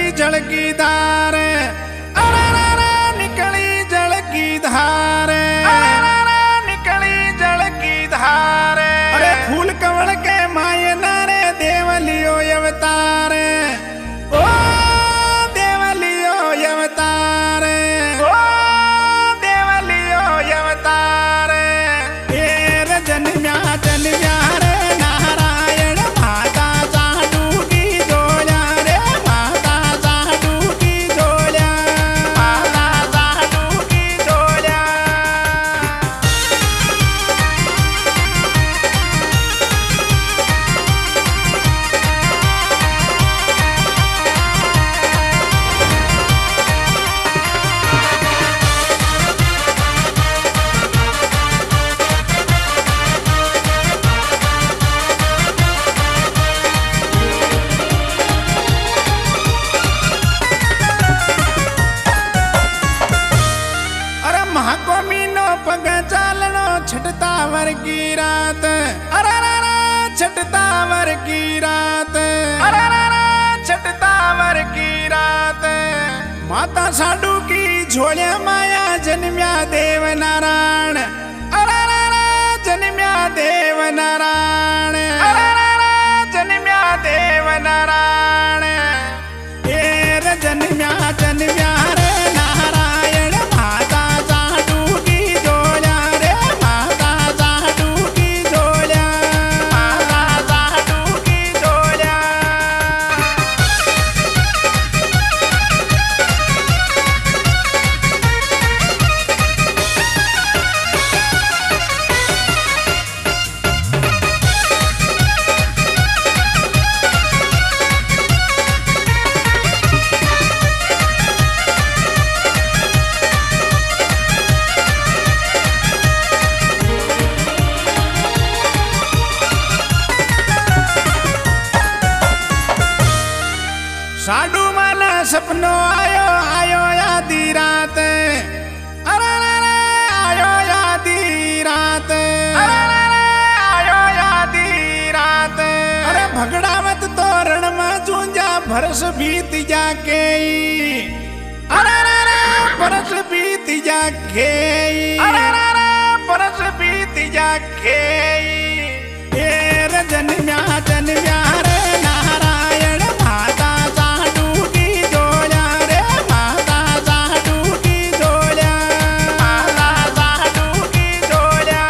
जलकी धार, अरे निकली जलकी धार, निकली जलकी धार। अरे फूल कमल के माय नारे देवलियो अवतार, ओ देवलियो अवतार, ओ देवलियो अवतार। ये जन्म्या जन्म्या रे नारायण माता साधु की जोड़ा रे, माता साधु की जोड़ा, माता साधु की जोड़ा। महाकोमीनो पग चालनो छठता वर की रात, अरे छठता वर की रात, अरे छठता वर की रात। माता साधु की झोलिया माया जन्म्या देव नारायण, अरे जन्म्या देव नारायण, अरे जन्म्या देव नारायण। ये जन्म्या जन्म्या रे नारायण माता साधु की जोड़ा रे, माता साधु की जोड़ा, माता साधु की जोड़ा। साधु माना सपनो आयो आयो आधी रात, अरे आयो आधी रात, अरे आयो आधी रात। अरे भगड़ावत तोरण में जूंजा भरस बीत जाके, अरे बरस बीत जाके, अरे बरस बीत जाके। ये जन्म्या जन्म्या रे नारायण माता साधु की जोड़ा रे, माता साधु की जोड़ा, माता साधु की जोड़ा।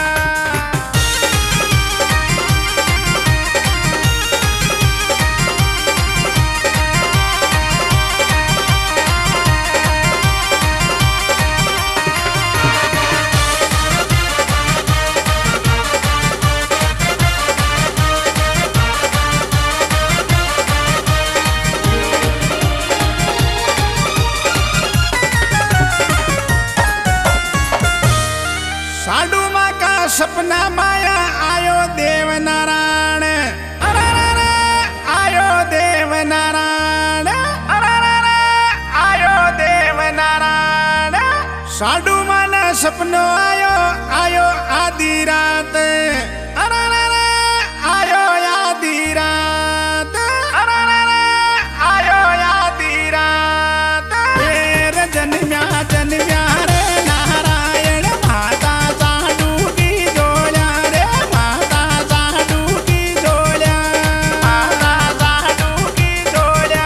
साधु माँ का सपना माया आयो देव नारायण, अरे आयो देव नारायण, अरे आयो देव नारायण। साधु माँ ना सपनो आयो आयो आधी रात, अरे आयो आधी रात, अरे आयो आधी रात। ये जन्म्या जन्म्या रे नारायण माता साधु की जोड़ा रे, माता साधु की जोड़ा, माता साधु की जोड़ा।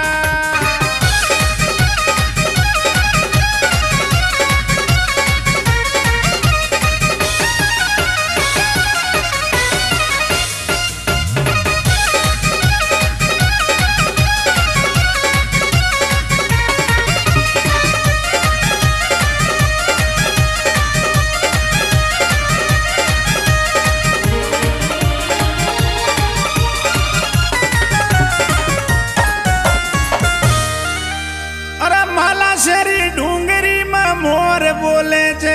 શરી ડુંગરીમાં મોર બોલે છે,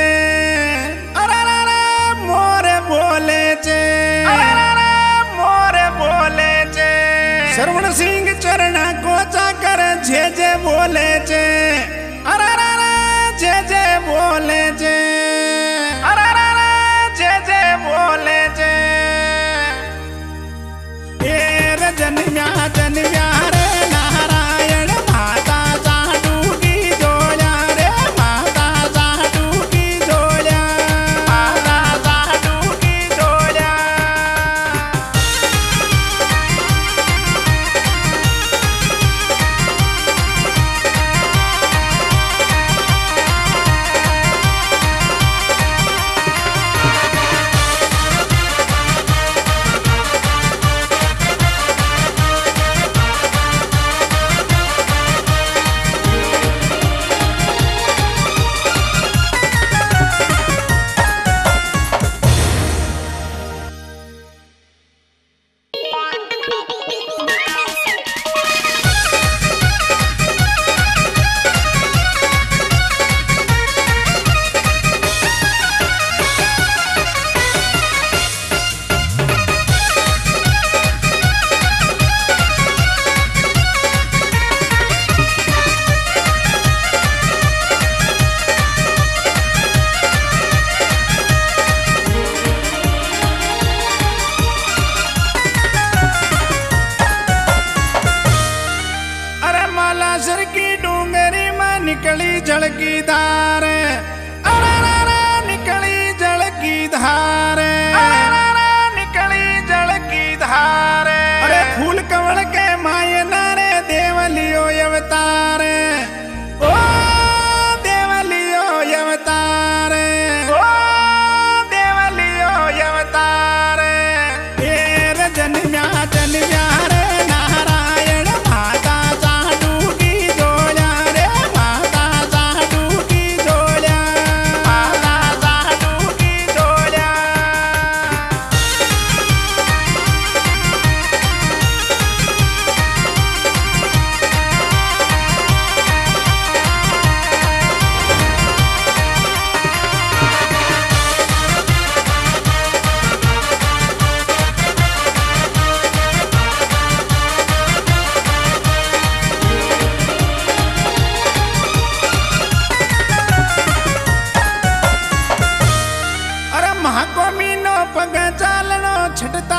મોર બોલે છે, મોર બોલે છે। શ્રવણ સિંહ ચરણ કોચા કર જે બોલે છે, જે બોલે છે, જે બોલે છે। એ જન્મ્યા જન્મ્યા રે નારાયણ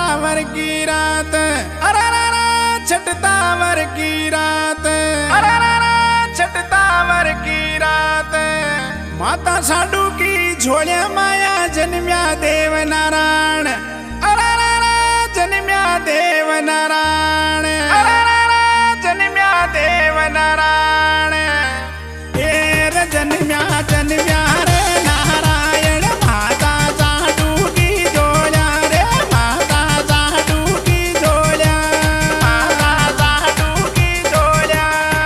छठतावर की रात, अरे छठतावर की रात, अरे छठतावर की रात, माता साडू की झोलिया माया जन्म्या देव नारायण, अरे जन्म्या देव नारायण, अरे जन्म्या देव नारायण, ए जन्म्या जन्म्या रे नारायण, माता साडू की झोलिया रे, माता साडू की झोलिया, माता साडू की झोलिया।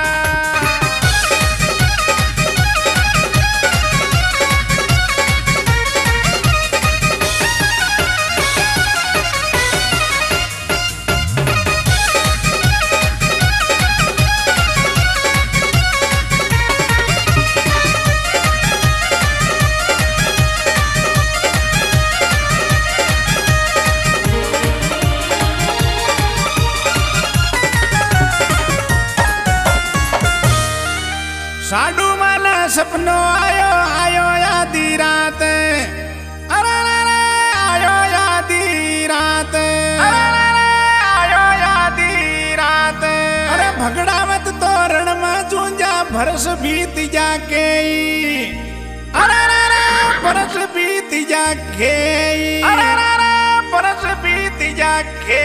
साडू माना सपनो आयो आयो यादी रात, अरे आयो यादी रात, अरे आयो यादी रात, अरे भगड़ावत तोरण में जूंजा भरस बीत जाके, अरे बरस बीत जाके, अरे बरस बीत जाके,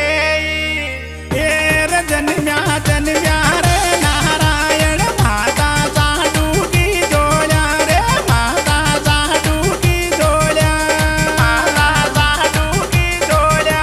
ए जन्म्या जन्म्या रे नारायण, माता साडू की झोलिया रे, माता साडू की झोलिया, माता साडू की झोलिया।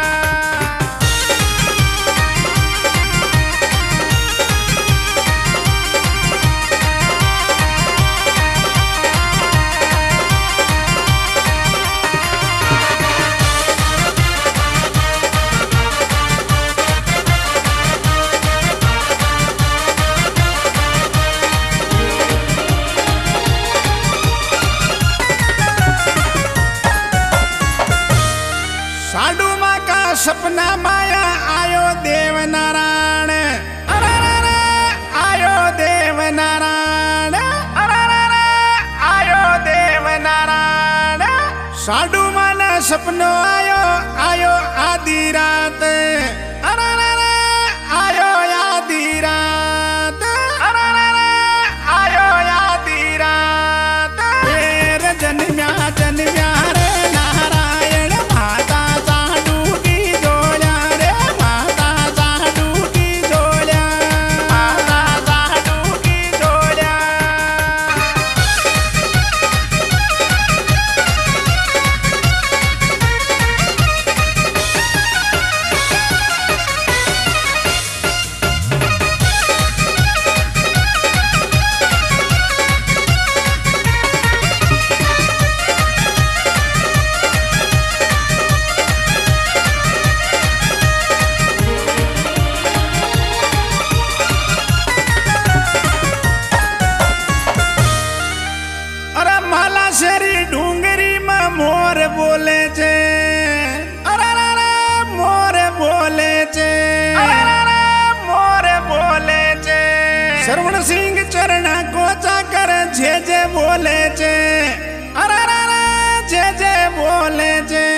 साडू माँ का सपना माया आयो देव नारायण, अरे आयो देव नारायण, अरे आयो देव नारायण, साडू माँ ना सपनो आयो आयो आधी रात, अरे आयो आधी रात, अरे आयो आधी रात, फिर जन्म्या जन्म्या रे नारायण, माता साडू की झोलिया रे, माता साडू की झोलिया, माता साडू की झोलिया। अरे माला शेरी डूंगरी में मोर बोले छे, अरे मोर बोले छे, अरे मोर बोले छे, श्रवण सिंह चरण कोचा कर जे बोले छे, अरे जे बोले छे।